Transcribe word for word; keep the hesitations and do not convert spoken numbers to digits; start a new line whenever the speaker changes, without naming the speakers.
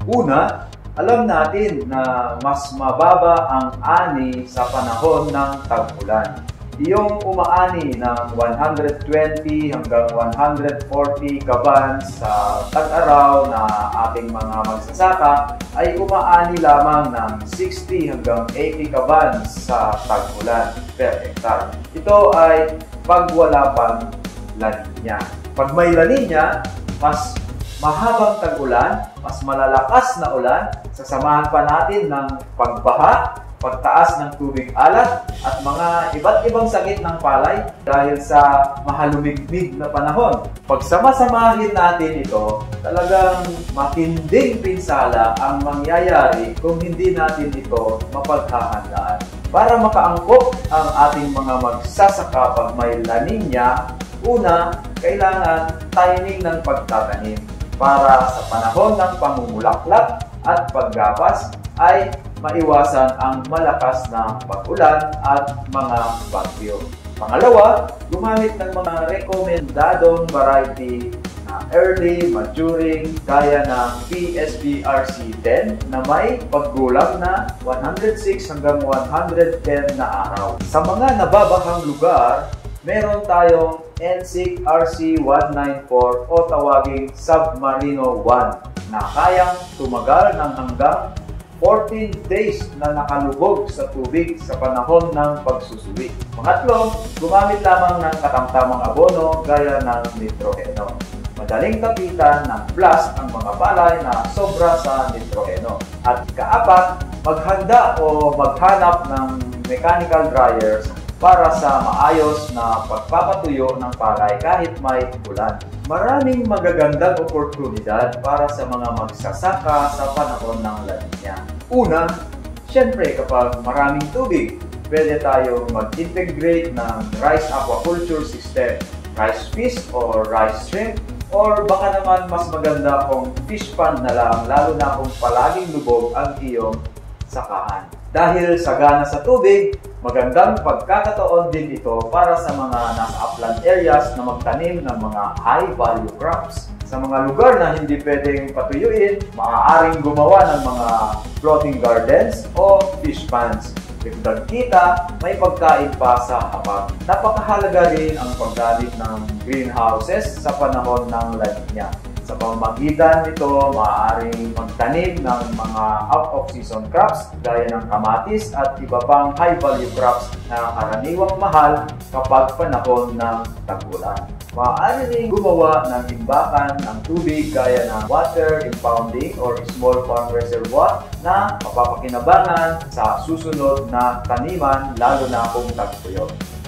Una, alam natin na mas mababa ang ani sa panahon ng tag-ulan. Yung umaani ng one hundred twenty hanggang one hundred forty kaban sa tag-araw na ating mga magsasaka ay umaani lamang ng sixty hanggang eighty kaban sa tag-ulan per hektar. Ito ay pag wala pang La Nina. Pag may La Nina, mas mahabang tag-ulan, mas malalakas na ulan, sasamahan pa natin ng pagbaha, pagtaas ng tubig alat at mga iba't ibang sakit ng palay dahil sa mahalumigmig na panahon. Pag sama-samahin natin ito, talagang matinding pinsala ang mangyayari kung hindi natin ito mapaghahandaan. Para makaangkop ang ating mga magsasaka pag may La Nina, una, kailangan timing ng pagtatanim para sa panahon ng pangungulaklak at paggapas ay maiwasan ang malakas na pag-ulan at mga bagyo. Pangalawa, gumamit ng mga rekomendadong variety na early maturing gaya ng P S B R C ten na may paggulang na one hundred six hanggang one hundred ten na araw. Sa mga nababahang lugar, meron tayong N S I C R C one ninety-four o tawaging Submarino one na kayang tumagal ng hanggang fourteen days na nakalubog sa tubig sa panahon ng pagsusuwi. Pangatlo, gumamit lamang ng katamtamang abono gaya ng nitrogeno. Madaling kapitan ng blast ang mga palay na sobra sa nitrogeno. At kaapat, maghanda o maghanap ng mechanical dryers para sa maayos na pagpapatuyo ng palay kahit may ulan. Maraming magagandang oportunidad para sa mga magsasaka sa panahon ng La Nina. Una, syempre kapag maraming tubig, pwede tayong mag-integrate ng rice aquaculture system, rice fish or rice shrimp, or baka naman mas maganda kung fish pond na lang, lalo na kung palaging lubog ang iyong sakahan. Dahil sagana sa tubig, magandang pagkakataon din ito para sa mga nasa upland areas na magtanim ng mga high-value crops. Sa mga lugar na hindi pwedeng patuyuin, maaaring gumawa ng mga floating gardens o fish ponds. Dagdag kita, may pagkain pa sa hapag. Napakahalaga rin ang paggamit ng greenhouses sa panahon ng La Nina. Sa pamamagitan nito, maaaring magtanim ng mga out-of-season crops gaya ng kamatis at iba pang high-value crops na karaniwang mahal kapag panahon ng tag-ulan. Maaari rin gumawa ng imbakan ng tubig gaya ng water impounding or small farm reservoir na mapapakinabangan sa susunod na taniman lalo na kung tag-ulan.